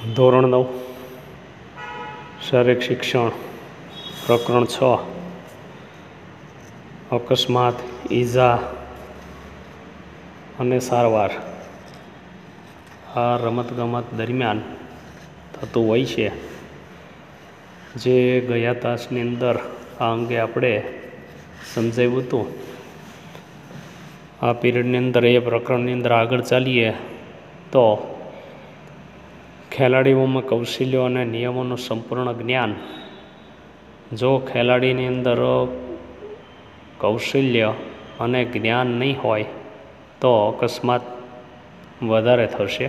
ધોરણ 9 શારીરિક શિક્ષણ પ્રકરણ 6 અકસ્માત, ઈજા અને સારવાર. આ રમતગમત દરમિયાન થતું હોય છે. જે ગયા તાસની અંદર આ અંગે આપણે સમજાવ્યું હતું. આ પીરિયડની અંદર એ પ્રકરણની અંદર આગળ ચાલીએ તો ખેલાડીઓમાં કૌશલ્યો અને નિયમોનું સંપૂર્ણ જ્ઞાન. જો ખેલાડીની અંદર કૌશલ્ય અને જ્ઞાન નહીં હોય તો અકસ્માત વધારે થશે,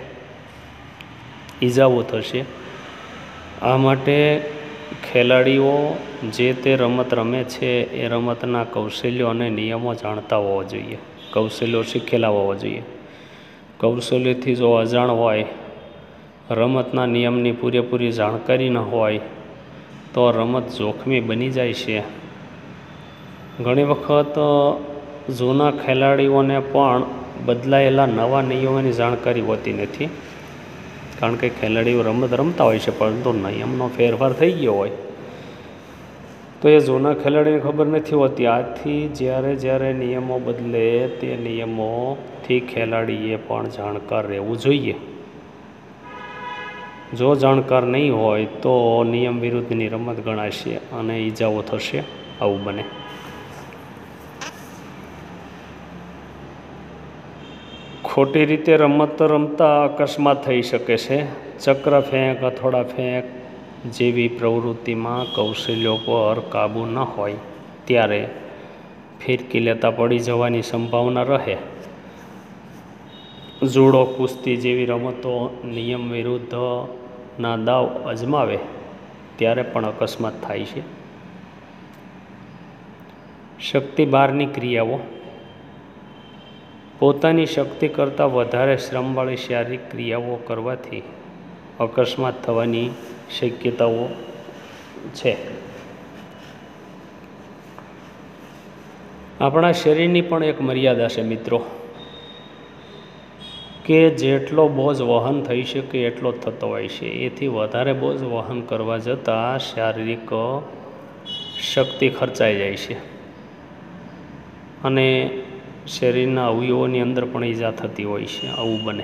ઈજાઓ થશે. આ માટે ખેલાડીઓ જે તે રમત રમે છે એ રમતના કૌશલ્યો અને નિયમો જાણતા હોવા જોઈએ, કૌશલ્યો શીખેલા હોવા જોઈએ. કૌશલ્યથી જો અજાણ હોય, રમતના નિયમની પૂરેપૂરી જાણકારી ન હોય તો રમત જોખમી બની જાય છે. ઘણી વખત જૂના ખેલાડીઓને પણ બદલાયેલા નવા નિયમોની જાણકારી હોતી નથી, કારણ કે ખેલાડીઓ રમત રમતા હોય છે પરંતુ નિયમનો ફેરફાર થઈ ગયો હોય તો એ જૂના ખેલાડીને ખબર નથી હોતી. આથી જ્યારે નિયમો બદલે તે નિયમોથી ખેલાડીએ પણ જાણકાર રહેવું જોઈએ. જો જાણકાર નહીં હોય તો નિયમ વિરુદ્ધની રમત ગણાશે અને ઈજાઓ થશે. આવું બને. ખોટી રીતે રમત રમતા અકસ્માત થઈ શકે છે. ચક્ર ફેંક, હથોડા ફેંક જેવી પ્રવૃત્તિમાં કૌશલ્યો પર કાબૂ ન હોય ત્યારે ફિરકી લેતા પડી જવાની સંભાવના રહે. જુડો, કુસ્તી જેવી રમતો નિયમ વિરુદ્ધના દાવ અજમાવે ત્યારે પણ અકસ્માત થાય છે. શક્તિ બહારની ક્રિયાઓ. પોતાની શક્તિ કરતાં વધારે શ્રમવાળી શારીરિક ક્રિયાઓ કરવાથી અકસ્માત થવાની શક્યતાઓ છે. આપણા શરીરની પણ એક મર્યાદા છે મિત્રો, કે જેટલો બોજ વહન થઈ શકે એટલો થતો હોય છે. એથી વધારે બોજ વહન કરવા જતાં શારીરિક શક્તિ ખર્ચાઈ જાય છે અને શરીરના અવયવોની અંદર પણ ઈજા થતી હોય છે. આવું બને.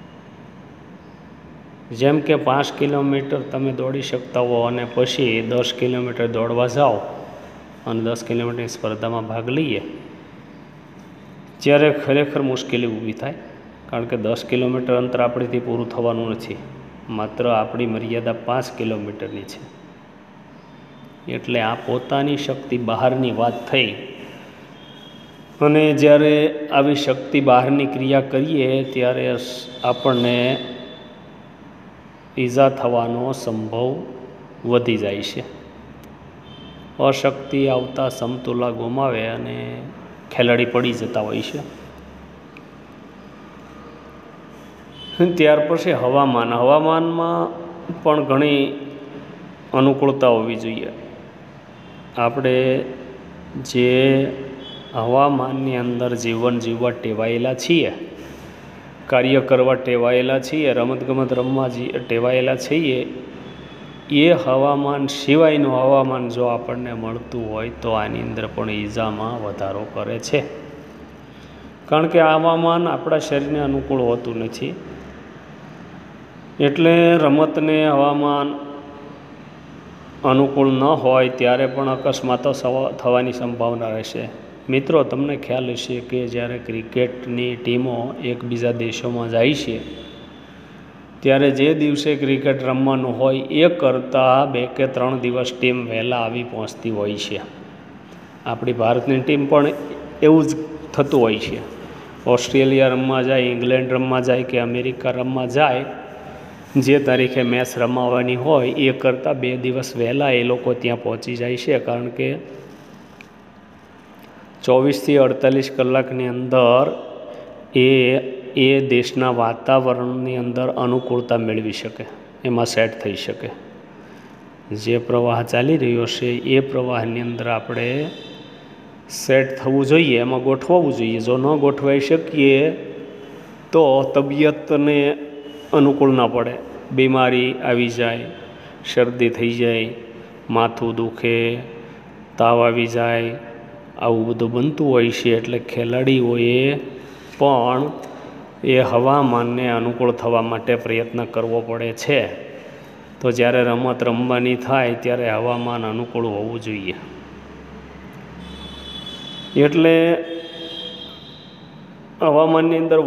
જેમ કે 5 કિલોમીટર તમે દોડી શકતા હો અને પછી 10 કિલોમીટર દોડવા જાઓ અને 10 કિલોમીટરની સ્પર્ધામાં ભાગ લઈએ ત્યારે ખરેખર મુશ્કેલી ઊભી થાય, કારણ કે 10 કિલોમીટર અંતર આપણીથી પૂરું થવાનું નથી. માત્ર આપણી મર્યાદા 5 કિલોમીટરની છે. એટલે આ પોતાની શક્તિ બહારની વાત થઈ. અને જ્યારે આવી શક્તિ બહારની ક્રિયા કરીએ ત્યારે આપણને ઈજા થવાનો સંભવ વધી જાય છે. અશક્તિ આવતા સમતુલા ગુમાવે અને ખેલાડી પડી જતા હોય છે. ત્યાર પછી હવામાનમાં પણ ઘણી અનુકૂળતા હોવી જોઈએ. આપણે જે હવામાનની અંદર જીવન જીવવા ટેવાયેલા છીએ, કાર્ય કરવા ટેવાયેલા છીએ, રમતગમત રમવા ટેવાયેલા છીએ, એ હવામાન સિવાયનું હવામાન જો આપણને મળતું હોય તો આની અંદર પણ ઈજામાં વધારો કરે છે. કારણ કે આ હવામાન આપણા શરીરને અનુકૂળ હોતું નથી. એટલે રમતને હવામાન અનુકૂળ ન હોય ત્યારે પણ અકસ્માતો થવાની સંભાવના રહેશે. મિત્રો, તમને ખ્યાલ હશે કે જ્યારે ક્રિકેટની ટીમો એકબીજા દેશોમાં જાય છે ત્યારે જે દિવસે ક્રિકેટ રમવાનું હોય એ કરતાં 2 કે 3 દિવસ ટીમ વહેલા આવી પહોંચતી હોય છે. આપણી ભારતની ટીમ પણ એવું જ થતું હોય છે. ઓસ્ટ્રેલિયા રમવા જાય, ઇંગ્લેન્ડ રમવા જાય કે અમેરિકા રમવા જાય, જે તારીખે મેચ રમાવાની હોય એ કરતાં 2 દિવસ વહેલા એ લોકો ત્યાં પહોંચી જાય છે. કારણ કે 24 થી 48 કલાકની અંદર એ દેશના વાતાવરણની અંદર અનુકૂળતા મેળવી શકે, એમાં સેટ થઈ શકે. જે પ્રવાહ ચાલી રહ્યો છે એ પ્રવાહની અંદર આપણે સેટ થવું જોઈએ, એમાં ગોઠવવું જોઈએ. જો ન ગોઠવાઈ શકીએ તો તબિયતને અનુકૂળ ના પડે. બીમારી આવી જાય, શરદી થઈ જાય, માથું દુખે, તાવ આવી જાય, આવું બધું બનતું હોય છે. એટલે ખેલાડીઓએ પણ એ હવામાનને અનુકૂળ થવા માટે પ્રયત્ન કરવો પડે છે. તો જ્યારે રમત રમવાની થાય ત્યારે હવામાન અનુકૂળ હોવું જોઈએ. એટલે હવામાનની અંદર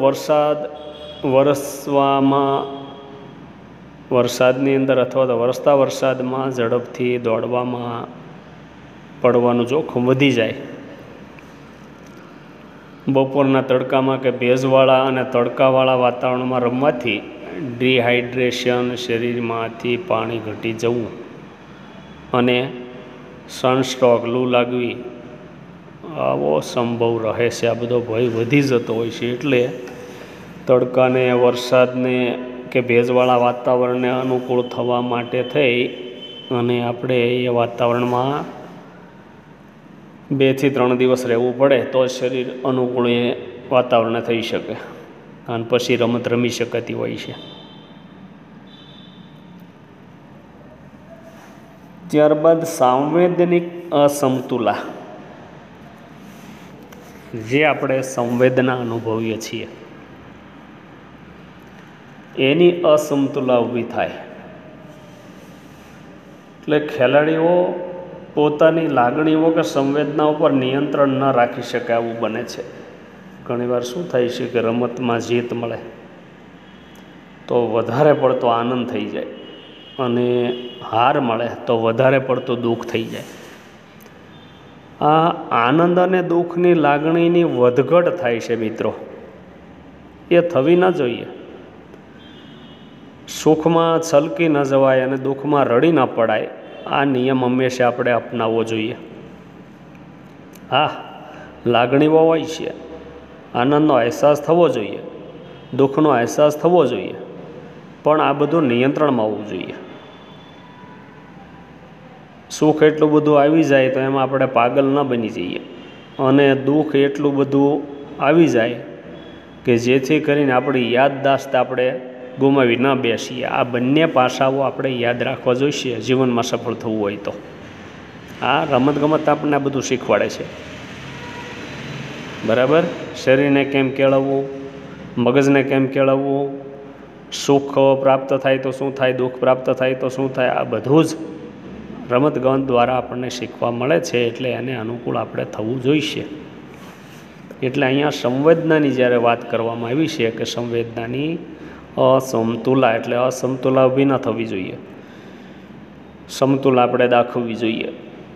વરસાદની અંદર અથવા તો વરસતા વરસાદમાં ઝડપથી દોડવામાં પડવાનું જોખમ વધી જાય. બપોરના તડકામાં કે ભેજવાળા અને તડકાવાળા વાતાવરણમાં રમવાથી ડિહાઇડ્રેશન, શરીરમાંથી પાણી ઘટી જવું અને સનસ્ટ્રોક, લૂ લાગવી આવો સંભવ રહે છે. આ બધો ભય વધી જતો હોય છે. એટલે તડકાને, વરસાદને કે ભેજવાળા વાતાવરણને અનુકૂળ થવા માટે થઈ અને આપણે એ વાતાવરણમાં 2 થી 3 દિવસ રહેવું પડે તો શરીર અનુકૂળ એ વાતાવરણ થઈ શકે અને પછી રમત રમી શકાતી હોય છે. ત્યારબાદ સાંવેદનિક અસમતુલા, જે આપણે સંવેદના અનુભવીએ છીએ એની અસમતુલા ઊભી થાય. એટલે ખેલાડીઓ પોતાની લાગણીઓ કે સંવેદનાઓ પર નિયંત્રણ ન રાખી શકે આવું બને છે. ઘણીવાર શું થાય છે કે રમતમાં જીત મળે તો વધારે પડતો આનંદ થઈ જાય અને હાર મળે તો વધારે પડતું દુઃખ થઈ જાય. આ આનંદ અને દુઃખની લાગણીની વધઘટ થાય છે મિત્રો, એ થવી ન જોઈએ. સુખમાં છલકી ન જવાય અને દુઃખમાં રડી ન પડાય, આ નિયમ હંમેશા આપણે અપનાવવો જોઈએ. હા, લાગણીઓ હોય છે, આનંદનો અહેસાસ થવો જોઈએ, દુઃખનો અહેસાસ થવો જોઈએ, પણ આ બધું નિયંત્રણમાં હોવું જોઈએ. સુખ એટલું બધું આવી જાય તો એમાં આપણે પાગલ ન બની જઈએ અને દુઃખ એટલું બધું આવી જાય કે જેથી કરીને આપણી યાદદાસ્ત આપણે ગુમાવી ન બેસીએ. આ બંને પાસાઓ આપણે યાદ રાખવા જોઈશે જીવનમાં સફળ થવું હોય તો. આ રમતગમત આપણને આ બધું શીખવાડે છે. બરાબર, શરીરને કેમ કેળવવું, મગજને કેમ કેળવવું, સુખ પ્રાપ્ત થાય તો શું થાય, દુઃખ પ્રાપ્ત થાય તો શું થાય, આ બધું જ રમતગમત દ્વારા આપણને શીખવા મળે છે. એટલે એને અનુકૂળ આપણે થવું જોઈશે. એટલે અહીંયા સંવેદનાની જ્યારે વાત કરવામાં આવી છે કે સંવેદનાની અસમતુલા, એટલે અસમતુલા ઊભી ન થવી જોઈએ, સમતુલા આપણે દાખવવી જોઈએ.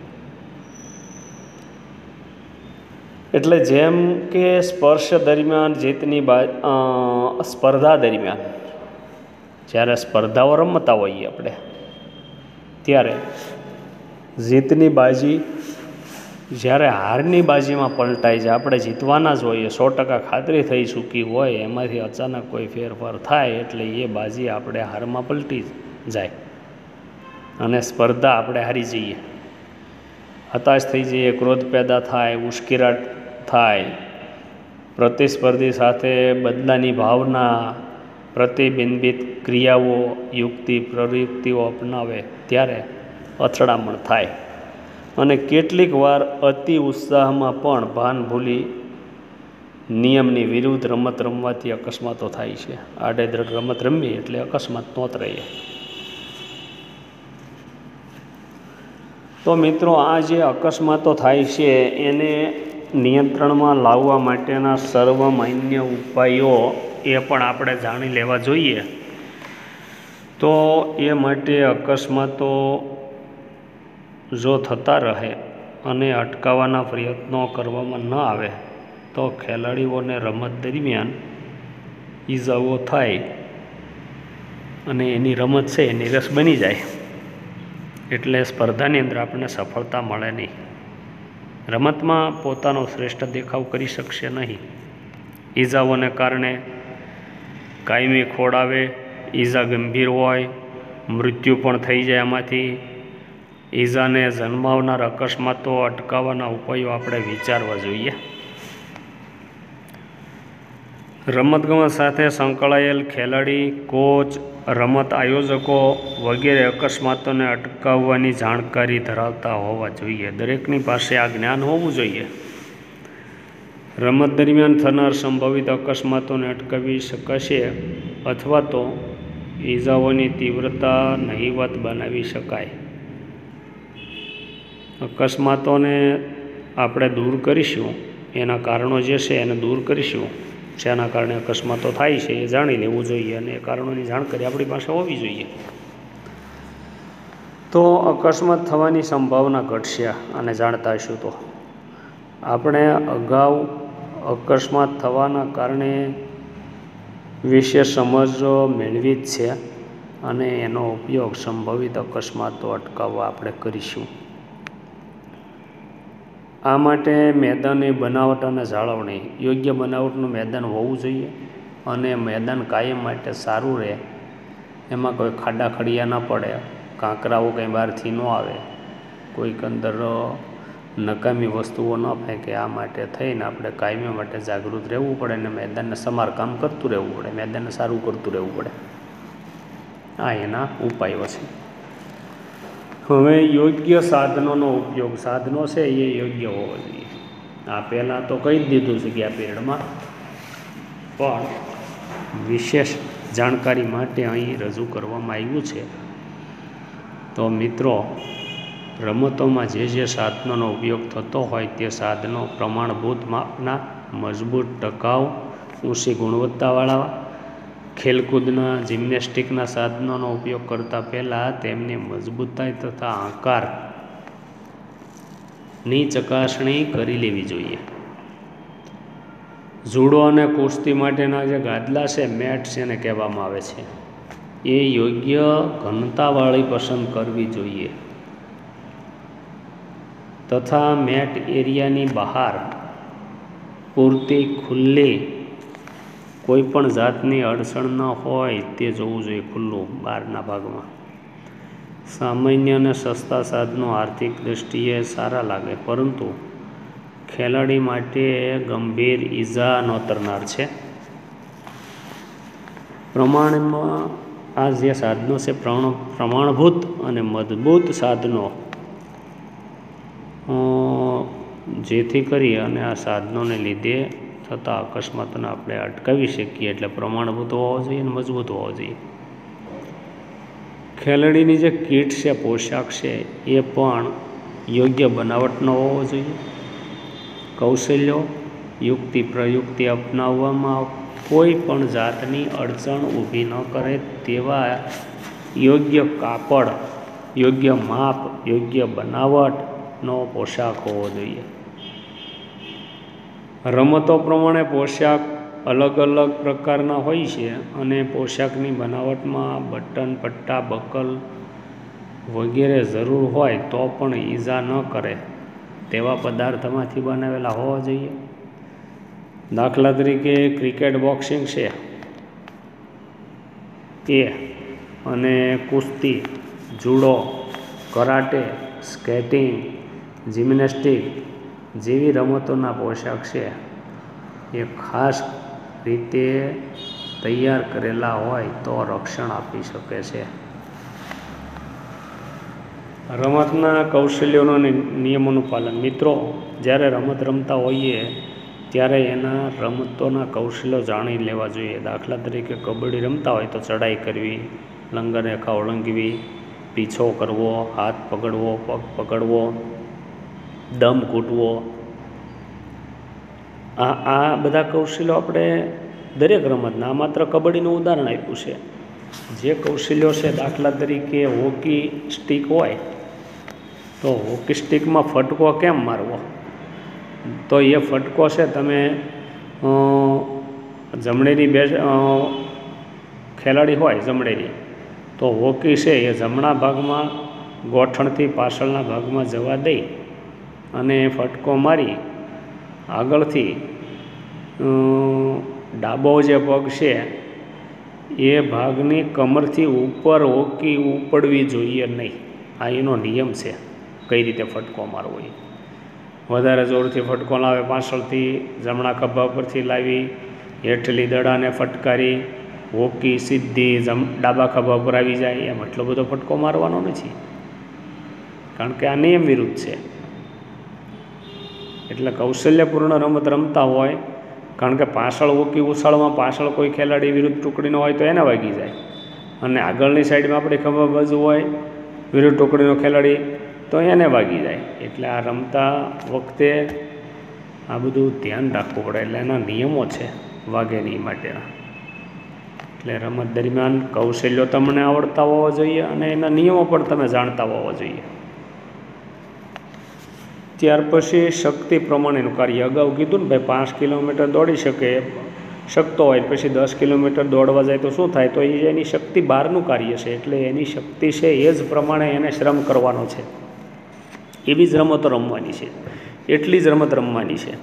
એટલે જેમ કે સ્પર્શ દરમિયાન સ્પર્ધા દરમિયાન જ્યારે સ્પર્ધાઓ રમતા હોઈએ આપણે ત્યારે જીતની બાજી જ્યારે હારની બાજીમાં પલટાઈ જાય, આપણે જીતવાના જ હોઈએ, 100% ખાતરી થઈ ચૂકી હોય, એમાંથી અચાનક કોઈ ફેરફાર થાય એટલે એ બાજી આપણે હારમાં પલટી જાય અને સ્પર્ધા આપણે હારી જઈએ, હતાશ થઈ જઈએ, ક્રોધ પેદા થાય, ઉશ્કેરાટ થાય, પ્રતિસ્પર્ધી સાથે બદલાની ભાવના, પ્રતિબિંબિત ક્રિયાઓ, યુક્તિ પ્રયુક્તિઓ અપનાવે ત્યારે અથડામણ થાય અને કેટલીક વાર અતિ ઉત્સાહમાં પણ ભાન ભૂલી નિયમની વિરુદ્ધ રમત રમવાથી અકસ્માતો થાય છે. આડેધડ રમત રમવી એટલે અકસ્માત નોતરે. તો મિત્રો, આ જે અકસ્માતો થાય છે એને નિયંત્રણમાં લાવવા માટેના સર્વમાન્ય ઉપાયો એ પણ આપણે જાણી લેવા જોઈએ. તો એ માટે અકસ્માતો જો થતા રહે અને અટકાવવાના પ્રયત્નો કરવામાં ન આવે તો ખેલાડીઓને રમત દરમિયાન ઈજાઓ થાય અને એની રમત છે એ નીરસ બની જાય. એટલે સ્પર્ધાની અંદર આપણને સફળતા મળે નહીં, રમતમાં પોતાનો શ્રેષ્ઠ દેખાવ કરી શકશે નહીં. ઈજાઓને કારણે કાયમી ખોડાવે, ઈજા ગંભીર હોય, મૃત્યુ પણ થઈ જાય. આમાંથી ઈજાને જન્માવનાર અકસ્માતો અટકાવવાના ઉપાયો આપણે વિચારવા જોઈએ. રમતગમત સાથે સંકળાયેલ ખેલાડી, કોચ, રમત આયોજકો વગેરે અકસ્માતોને અટકાવવાની જાણકારી ધરાવતા હોવા જોઈએ. દરેકની પાસે આ જ્ઞાન હોવું જોઈએ. રમત દરમિયાન થનાર સંભવિત અકસ્માતોને અટકાવી શકાશે અથવા તો ઈજાઓની તીવ્રતા નહિવત બનાવી શકાય. અકસ્માતોને આપણે દૂર કરીશું, એના કારણો જે છે એને દૂર કરીશું. જેના કારણે અકસ્માતો થાય છે એ જાણી લેવું જોઈએ અને એ કારણોની જાણકારી આપણી પાસે હોવી જોઈએ. તો અકસ્માત થવાની સંભાવના ઘટશે અને જાણતા હશું તો આપણે અગાઉ અકસ્માત થવાના કારણે વિશે સમજ મેળવી જ છે અને એનો ઉપયોગ સંભવિત અકસ્માતો અટકાવવા આપણે કરીશું. આ માટે મેદાનની બનાવટ અને જાળવણી. યોગ્ય બનાવટનું મેદાન હોવું જોઈએ અને મેદાન કાયમ માટે સારું રહે, એમાં કોઈ ખાડા ખડિયા ન પડે, કાંકરાઓ કંઈ બહારથી ન આવે, કોઈક અંદર નકામી વસ્તુઓ ન ફેંકે. આ માટે થઈને આપણે કાયમી માટે જાગૃત રહેવું પડે અને મેદાનને સમારકામ કરતું રહેવું પડે, મેદાનને સારું કરતું રહેવું પડે. આ એના ઉપાયો છે. હવે યોગ્ય સાધનોનો ઉપયોગ. સાધનો છે એ યોગ્ય હોવો જોઈએ. આ પહેલાં તો કહી જ દીધું છે ગયા પીરિયડમાં, પણ વિશેષ જાણકારી માટે અહીં રજૂ કરવામાં આવ્યું છે. તો મિત્રો, રમતોમાં જે સાધનોનો ઉપયોગ થતો હોય તે સાધનો પ્રમાણભૂત માપના, મજબૂત, ટકાઉ, ઊંચી ગુણવત્તાવાળા, ખેલકૂદના જિમ્નેસ્ટિકના સાધનોનો ઉપયોગ કરતાં પહેલાં તેમની મજબૂતાઈ તથા આકારની ચકાસણી કરી લેવી જોઈએ. જુડો અને કુસ્તી માટેના જે ગાદલા છે, મેટ્સ એને કહેવામાં આવે છે, એ યોગ્ય ઘનતાવાળી પસંદ કરવી જોઈએ તથા મેટ એરિયાની બહાર પૂરતી ખુલ્લી કોઈ પણ જાતની અડચણ ન હોય તે જોવું જોઈએ, ખુલ્લું બહારના ભાગમાં. સામાન્ય અને સસ્તા સાધનો આર્થિક દૃષ્ટિએ સારા લાગે, પરંતુ ખેલાડી માટે ગંભીર ઈજા નોતરનાર છે. પ્રમાણમાં આ જે સાધનો છે, પ્રમાણભૂત અને મજબૂત સાધનો, જેથી કરી અને આ સાધનોને લીધે થતા અકસ્માતોને આપણે અટકાવી શકીએ. એટલે પ્રમાણભૂત હોવો જોઈએ અને મજબૂત હોવો જોઈએ. ખેલાડીની જે કીટ છે, પોશાક છે, એ પણ યોગ્ય બનાવટનો હોવો જોઈએ. કૌશલ્યો, યુક્તિ પ્રયુક્તિ અપનાવવામાં કોઈ પણ જાતની અડચણ ઊભી ન કરે તેવા યોગ્ય કાપડ, યોગ્ય માપ, યોગ્ય બનાવટનો પોશાક હોવો જોઈએ. રમતો પ્રમાણે પોશાક અલગ અલગ પ્રકારના હોય છે અને પોશાકની બનાવટમાં બટન, પટ્ટા, બકલ વગેરે જરૂર હોય તો પણ ઈજા ન કરે તેવા પદાર્થમાંથી બનાવેલા હોવા જોઈએ. દાખલા તરીકે ક્રિકેટ, બોક્સિંગ છે એ અને કુસ્તી, જુડો, કરાટે, સ્કેટિંગ, જિમ્નેસ્ટિક જેવી રમતોના પોશાક છે એ ખાસ રીતે તૈયાર કરેલા હોય તો રક્ષણ આપી શકે છે. રમતના કૌશલ્યોનો અને નિયમોનું પાલન. મિત્રો, જ્યારે રમત રમતા હોઈએ ત્યારે એના રમતોના કૌશલ્યો જાણી લેવા જોઈએ. દાખલા તરીકે કબડ્ડી રમતા હોય તો ચડાઈ કરવી, લંગર રેખા ઓળંગવી, પીછો કરવો, હાથ પકડવો, પગ પકડવો, દમ ઘૂંટવો, આ બધા કૌશલ્યો આપણે દરેક રમતના, આ માત્ર કબડ્ડીનું ઉદાહરણ આપ્યું છે. જે કૌશલ્યો છે, દાખલા તરીકે હોકી સ્ટિક હોય તો હોકી સ્ટિકમાં ફટકો કેમ મારવો, તો એ ફટકો છે તમે જમણેરી ખેલાડી હોય જમણેરી, તો હોકી છે એ જમણા ભાગમાં ગોઠણથી પાછળના ભાગમાં જવા દઈ અને ફટકો મારી આગળથી ડાબો જે પગ છે એ ભાગની કમરથી ઉપર હોકી ઉપડવી જોઈએ નહીં. આ એનો નિયમ છે કઈ રીતે ફટકો મારવો. વધારે જોરથી ફટકો લાવે, પાછળથી જમણા ખભા પરથી લાવી હેઠલી દડાને ફટકારી હોકી સીધી ડાબા ખભા પર આવી જાય એમ એટલો બધો ફટકો મારવાનો નથી, કારણ કે આ નિયમ વિરુદ્ધ છે. એટલે કૌશલ્યપૂર્ણ રમત રમતા હોય, કારણ કે પાછળ હોકી ઉછાળમાં પાછળ કોઈ ખેલાડી વિરુદ્ધ ટુકડીનો હોય તો એને વાગી જાય, અને આગળની સાઈડમાં આપણી ખભા બાજુ હોય વિરુદ્ધ ટુકડીનો ખેલાડી તો એને વાગી જાય. એટલે આ રમતા વખતે આ બધું ધ્યાન રાખવું પડે. એટલે એના નિયમો છે વાગે નહીં માટેના. એટલે રમત દરમિયાન કૌશલ્યો તમને આવડતા હોવા જોઈએ અને એના નિયમો પણ તમે જાણતા હોવા જોઈએ. ત્યાર પછી શક્તિ પ્રમાણેનું કાર્ય. અગાઉ કીધું ને ભાઈ 5 કિલોમીટર દોડી શકતો હોય પછી 10 કિલોમીટર દોડવા જાય તો શું થાય, તો એ એની શક્તિ બહારનું કાર્ય છે. એટલે એની શક્તિ છે એ જ પ્રમાણે એને શ્રમ કરવાનો છે. એવી જ રમતો રમવાની છે, એટલી જ રમત રમવાની છે.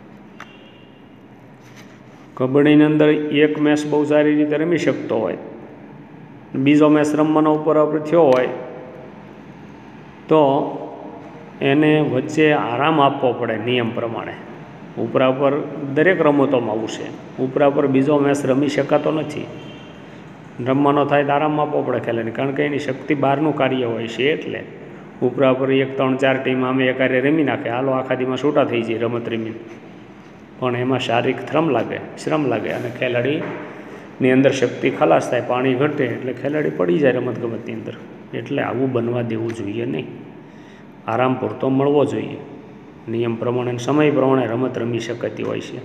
કબડ્ડીની અંદર એક મેચ બહુ સારી રીતે રમી શકતો હોય, બીજો મેચ રમવાનો ઉપર થયો હોય તો એને વચ્ચે આરામ આપવો પડે નિયમ પ્રમાણે. ઉપરા દરેક રમતોમાં આવું છે. ઉપરા બીજો મેચ રમી શકાતો નથી, રમવાનો થાય તો આરામ આપવો પડે ખેલાડીને, કારણ કે એની શક્તિ બહારનું કાર્ય હોય છે. એટલે ઉપરા 1, 3, 4 ટીમ આમે એકારે રમી નાખે, હાલો આખા દીમાં છૂટા થઈ જાય રમત રમીને, પણ એમાં શારીરિક શ્રમ લાગે અને ખેલાડીની અંદર શક્તિ ખલાસ થાય, પાણી ઘટે એટલે ખેલાડી પડી જાય રમતગમતની અંદર. એટલે આવું બનવા દેવું જોઈએ નહીં. આરામ પૂરતો મળવો જોઈએ. નિયમ પ્રમાણે સમય પ્રમાણે રમત રમી શકાતી હોય છે.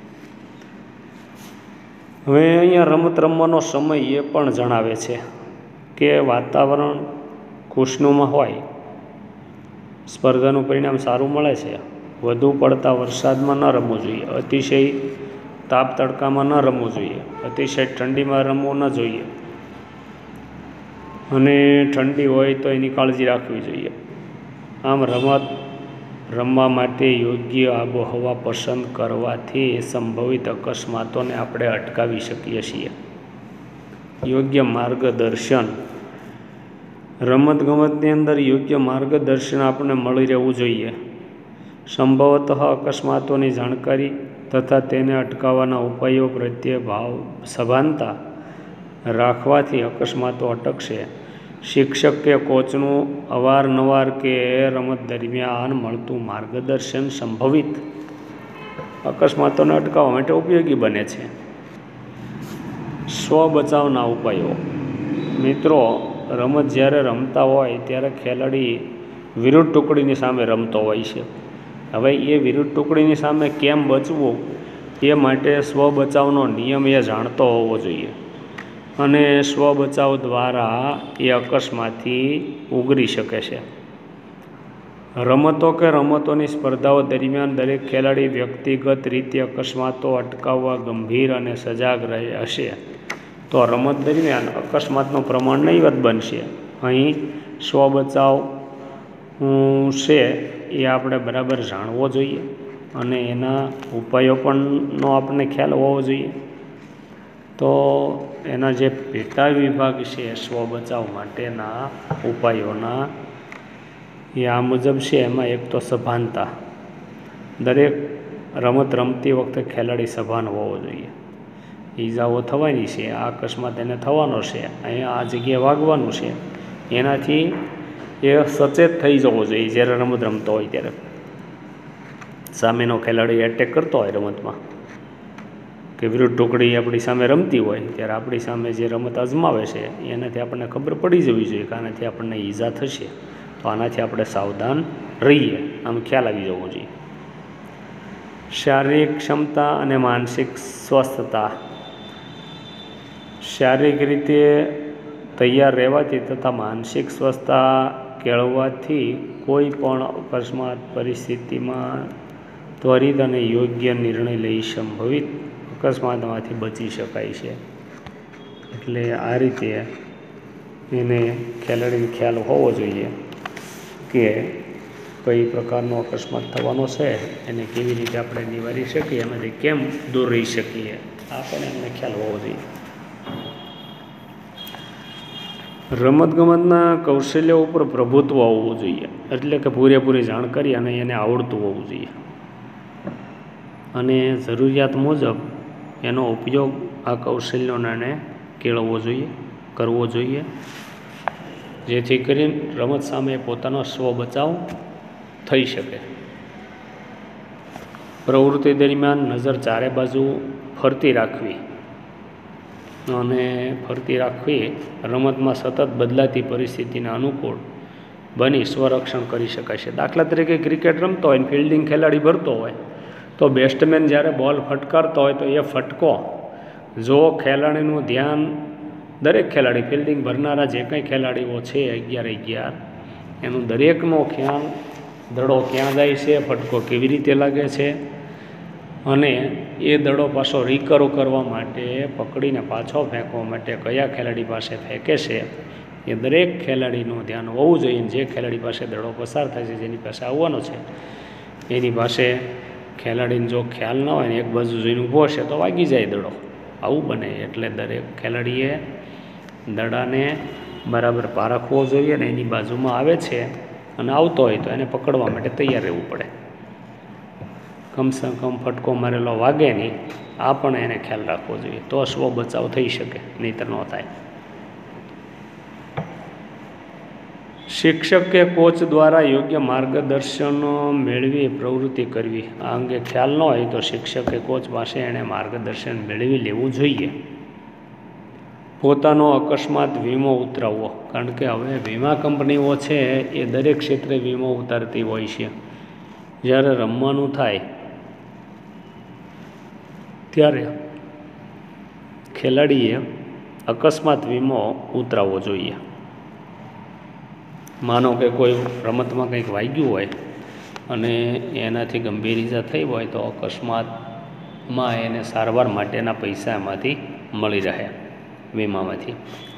હવે અહીંયા રમત રમવાનો સમય એ પણ જણાવે છે કે વાતાવરણ ખુશનુમા હોય, સ્પર્ધાનું પરિણામ સારું મળે છે, વધુ પડતા વરસાદમાં ન રમવું જોઈએ, અતિશય તાપ તડકામાં ન રમવું જોઈએ, અતિશય ઠંડીમાં રમવું ન જોઈએ, અને ઠંડી હોય તો એની કાળજી રાખવી જોઈએ. આમ રમત રમવા માટે યોગ્ય આબોહવા પસંદ કરવાથી સંભવિત અકસ્માતોને આપણે અટકાવી શકીએ છીએ. યોગ્ય માર્ગદર્શન. રમતગમતની અંદર યોગ્ય માર્ગદર્શન આપણને મળી રહેવું જોઈએ. સંભવતઃ અકસ્માતોની જાણકારી તથા તેને અટકાવવાના ઉપાયો પ્રત્યે સભાનતા રાખવાથી અકસ્માતો અટકશે. શિક્ષક કે કોચનું અવારનવાર કે રમત દરમિયાન મળતું માર્ગદર્શન સંભવિત અકસ્માતોને અટકાવવા માટે ઉપયોગી બને છે. સ્વ બચાવના ઉપાયો. મિત્રો, રમત જ્યારે રમતા હોય ત્યારે ખેલાડી વિરુદ્ધ ટુકડીની સામે રમતો હોય છે. હવે એ વિરુદ્ધ ટુકડીની સામે કેમ બચવું એ માટે સ્વ બચાવનો નિયમ એ જાણતો હોવો જોઈએ, અને સ્વ બચાવ દ્વારા એ અકસ્માતથી ઉગરી શકે છે. રમતો કે રમતોની સ્પર્ધાઓ દરમિયાન દરેક ખેલાડી વ્યક્તિગત રીતે અકસ્માતો અટકાવવા ગંભીર અને સજાગ હશે તો રમત દરમિયાન અકસ્માતનું પ્રમાણ નહીવત બનશે. અહીં સ્વ બચાવ છે એ આપણે બરાબર જાણવો જોઈએ અને એના ઉપાયો પણનો આપણને ખ્યાલ હોવો જોઈએ. તો એના જે પેટા વિભાગ છે સ્વ બચાવ માટેના ઉપાયોના એ આ મુજબ છે. એમાં એક તો સભાનતા. દરેક રમત રમતી વખતે ખેલાડી સભાન હોવો જોઈએ. ઈજાઓ થવાની છે, આ અકસ્માત એને થવાનો છે, અહીંયા આ જગ્યાએ વાગવાનું છે, એનાથી એ સચેત થઈ જવો જોઈએ. જ્યારે રમત રમતો હોય ત્યારે સામેનો ખેલાડી એટેક કરતો હોય રમતમાં કે વિરુદ્ધ ટુકડી આપણી સામે રમતી હોય ત્યારે આપણી સામે જે રમત અજમાવે છે એનાથી આપણને ખબર પડી જવી જોઈએ કે આનાથી આપણને ઈજા થશે, તો આનાથી આપણે સાવધાન રહીએ, આમ ખ્યાલ આવી જવો જોઈએ. શારીરિક ક્ષમતા અને માનસિક સ્વસ્થતા. શારીરિક રીતે તૈયાર રહેવાથી તથા માનસિક સ્વસ્થતા કેળવવાથી કોઈ પણ અકસ્માત પરિસ્થિતિમાં ત્વરિત અને યોગ્ય નિર્ણય લઈ સંભવિત અકસ્માતમાંથી બચી શકાય છે. એટલે આ રીતે એને ખેલાડીને ખ્યાલ હોવો જોઈએ કે કઈ પ્રકારનો અકસ્માત થવાનો છે, એને કેવી રીતે આપણે નિવારી શકીએ, એમાંથી કેમ દૂર રહી શકીએ, આ પણ એમને ખ્યાલ હોવો જોઈએ. રમતગમતના કૌશલ્ય ઉપર પ્રભુત્વ હોવું જોઈએ, એટલે કે પૂરેપૂરી જાણકારી અને એને આવડતું હોવું જોઈએ, અને જરૂરિયાત મુજબ એનો ઉપયોગ આ કૌશલ્યોને કેળવવો જોઈએ, કરવો જોઈએ, જેથી કરીને રમત સામે પોતાનો સ્વ બચાવ થઈ શકે. પ્રવૃત્તિ દરમિયાન નજર ચારે બાજુ ફરતી રાખવી રમતમાં સતત બદલાતી પરિસ્થિતિને અનુકૂળ બની સ્વરક્ષણ કરી શકાય છે. દાખલા તરીકે ક્રિકેટ રમતો હોય ને ફિલ્ડિંગ ખેલાડી ભરતો હોય તો બેસ્ટમેન જ્યારે બોલ ફટકારતો હોય તો એ ફટકો જો ખેલાડીનું ધ્યાન, દરેક ખેલાડી ફિલ્ડિંગ ભરનારા જે કંઈ ખેલાડીઓ છે 11 એનું દરેકનો ખ્યાલ દડો ક્યાં જાય છે, ફટકો કેવી રીતે લાગે છે અને એ દડો પાછો રિકવર કરવા માટે પકડીને પાછો ફેંકવા માટે કયા ખેલાડી પાસે ફેંકે છે એ દરેક ખેલાડીનું ધ્યાન હોવું જોઈએ. જે ખેલાડી પાસે દડો પસાર થાય છે, જેની પાસે આવવાનો છે, એની પાસે ખેલાડીને જો ખ્યાલ ના હોય ને એક બાજુ જોઈને ઊભો હશે તો વાગી જાય દડો, આવું બને. એટલે દરેક ખેલાડીએ દડાને બરાબર પારખવો જોઈએ ને એની બાજુમાં આવે છે અને આવતો હોય તો એને પકડવા માટે તૈયાર રહેવું પડે. કમસે કમ ફટકો મારેલો વાગે નહીં, આ પણ એને ખ્યાલ રાખવો જોઈએ, તો સ્વ બચાવ થઈ શકે, નહીંતર ન થાય. શિક્ષક કે કોચ દ્વારા યોગ્ય માર્ગદર્શન મેળવી પ્રવૃત્તિ કરવી. આ અંગે ખ્યાલ ન હોય તો શિક્ષક કે કોચ પાસે એણે માર્ગદર્શન મેળવી લેવું જોઈએ. પોતાનો અકસ્માત વીમો ઉતરાવવો, કારણ કે હવે વીમા કંપનીઓ છે એ દરેક ક્ષેત્રે વીમો ઉતારતી હોય છે. જ્યારે રમવાનું થાય ત્યારે ખેલાડીએ અકસ્માત વીમો ઉતરાવવો જોઈએ. માનો કે કોઈ રમતમાં કંઈક વાગ્યું હોય અને એનાથી ગંભીર ઈજા થઈ હોય તો અકસ્માતમાં એને સારવાર માટેના પૈસા એમાંથી મળી રહે વીમામાંથી.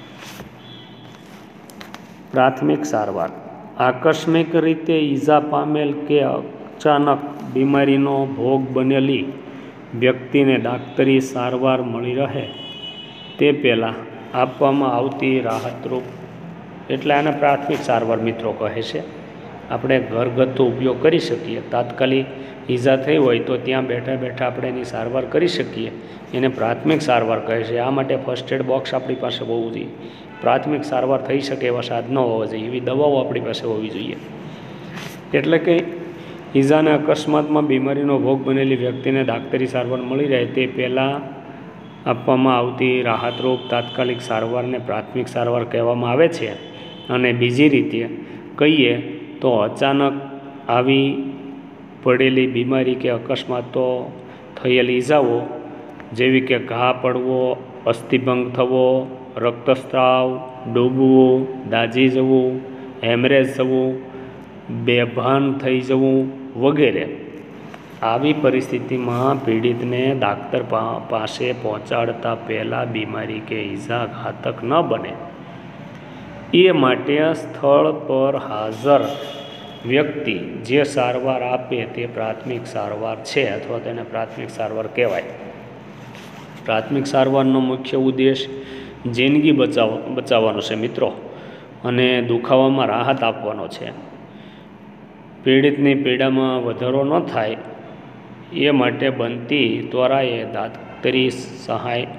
પ્રાથમિક સારવાર. આકસ્મિક રીતે ઈજા પામેલ કે અચાનક બીમારીનો ભોગ બનેલી વ્યક્તિને ડાક્ટરી સારવાર મળી રહે તે પહેલાં આપવામાં આવતી રાહતરૂપ, એટલે આને પ્રાથમિક સારવાર મિત્રો કહે છે. આપણે ઘરગથ્થુ ઉપયોગ કરી શકીએ. તાત્કાલિક ઈજા થઈ હોય તો ત્યાં બેઠા બેઠા આપણે એની સારવાર કરી શકીએ, એને પ્રાથમિક સારવાર કહે છે. આ માટે ફર્સ્ટ એડ બોક્સ આપણી પાસે હોવું જોઈએ. પ્રાથમિક સારવાર થઈ શકે એવા સાધનો હોવા જોઈએ, એવી દવાઓ આપણી પાસે હોવી જોઈએ. એટલે કે ઈજાને અકસ્માતમાં બીમારીનો ભોગ બનેલી વ્યક્તિને ડાક્ટરી સારવાર મળી રહે તે પહેલાં આપવામાં આવતી રાહતરૂપ તાત્કાલિક સારવારને પ્રાથમિક સારવાર કહેવામાં આવે છે. અને બીજી રીતે કહીએ તો અચાનક આવી પડેલી બીમારી કે અકસ્માતો થયેલી ઈજાઓ જેવી કે ઘા પડવો, અસ્થિભંગ થવો, રક્તસ્રાવ, ડૂબવું, દાઝી જવું, હેમરેજ થવું, બેભાન થઈ જવું વગેરે. આવી પરિસ્થિતિમાં પીડિતને ડાક્ટર પાસે પહોંચાડતા પહેલાં બીમારી કે ઈજા ઘાતક ન બને એ માટે સ્થળ પર હાજર વ્યક્તિ જે સારવાર આપે તે પ્રાથમિક સારવાર છે અથવા તેને પ્રાથમિક સારવાર કહેવાય. પ્રાથમિક સારવારનો મુખ્ય ઉદ્દેશ જિંદગી બચાવવાનો છે મિત્રો, અને દુખાવામાં રાહત આપવાનો છે. પીડિતની પીડામાં વધારો ન થાય એ માટે બનતી ત્વરાએ ડાક્ટરી સહાય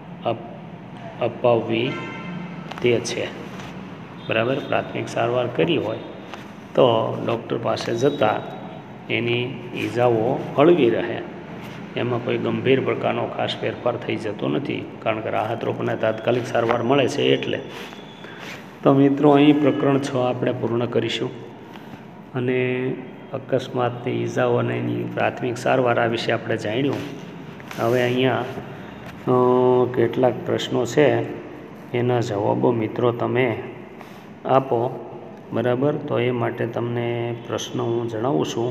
અપાવવી તે છે. બરાબર. પ્રાથમિક સારવાર કરી હોય તો ડૉક્ટર પાસે જતાં એની ઈજાઓ હળવી રહે, એમાં કોઈ ગંભીર પ્રકારનો ખાસ ફેરફાર થઈ જતો નથી, કારણ કે રાહતરૂપને તાત્કાલિક સારવાર મળે છે એટલે. તો મિત્રો અહીં પ્રકરણ 6 આપણે પૂર્ણ કરીશું અને અકસ્માતની ઈજાઓ અને એની પ્રાથમિક સારવાર આ વિશે આપણે જાણ્યું. હવે અહીંયા કેટલાક પ્રશ્નો છે, એના જવાબો મિત્રો તમે આપો. બરાબર. તો એ માટે તમને પ્રશ્ન હું જણાવું છું.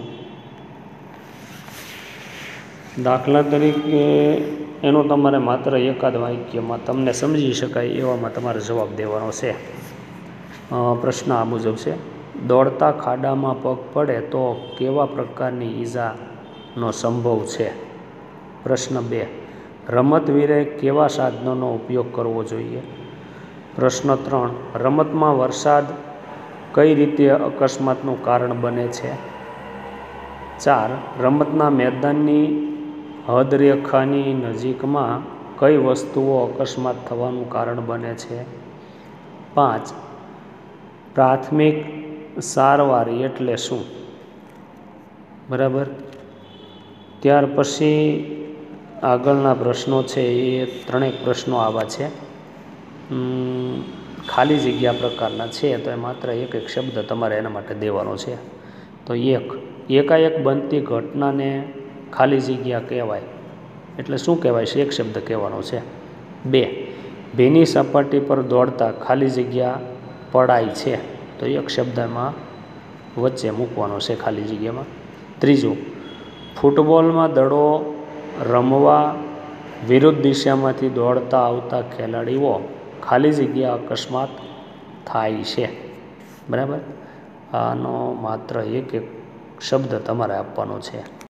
દાખલા તરીકે એનો તમારે માત્ર એકાદ વાક્યમાં તમને સમજી શકાય એવામાં તમારે જવાબ દેવાનો છે. પ્રશ્ન આ મુજબ છે: દોડતા ખાડામાં પગ પડે તો કેવા પ્રકારની ઈજાનો સંભવ છે? પ્રશ્ન 2: રમતવીરે કેવા સાધનોનો ઉપયોગ કરવો જોઈએ? પ્રશ્ન 3: રમતમાં વરસાદ કઈ રીતે અકસ્માતનું કારણ બને છે? 4: રમતના મેદાનની હદરેખાની નજીકમાં કઈ વસ્તુઓ અકસ્માત થવાનું કારણ બને છે? 5. પ્રાથમિક સારવાર એટલે શું? બરાબર. ત્યાર પછી આગળના પ્રશ્નો છે એ ત્રણેક પ્રશ્નો આવા છે, ખાલી જગ્યા પ્રકારના છે, તો એ માત્ર એક એક શબ્દ તમારે એના માટે દેવાનો છે. તો એકાએક બનતી ઘટનાને ખાલી જગ્યા કહેવાય, એટલે શું કહેવાય છે? એક શબ્દ કહેવાનો છે. 2. ભીની સપાટી પર દોડતા ખાલી જગ્યા પડાય છે, તો એક શબ્દમાં વચ્ચે મૂકવાનો છે ખાલી જગ્યામાં. 3. ફૂટબોલમાં દડો રમવા વિરુદ્ધ દિશામાંથી દોડતા આવતા ખેલાડીઓ ખાલી જગ્યા અકસ્માત થાય છે. બરાબર. આનો માત્ર એક એક શબ્દ તમારે આપવાનો છે.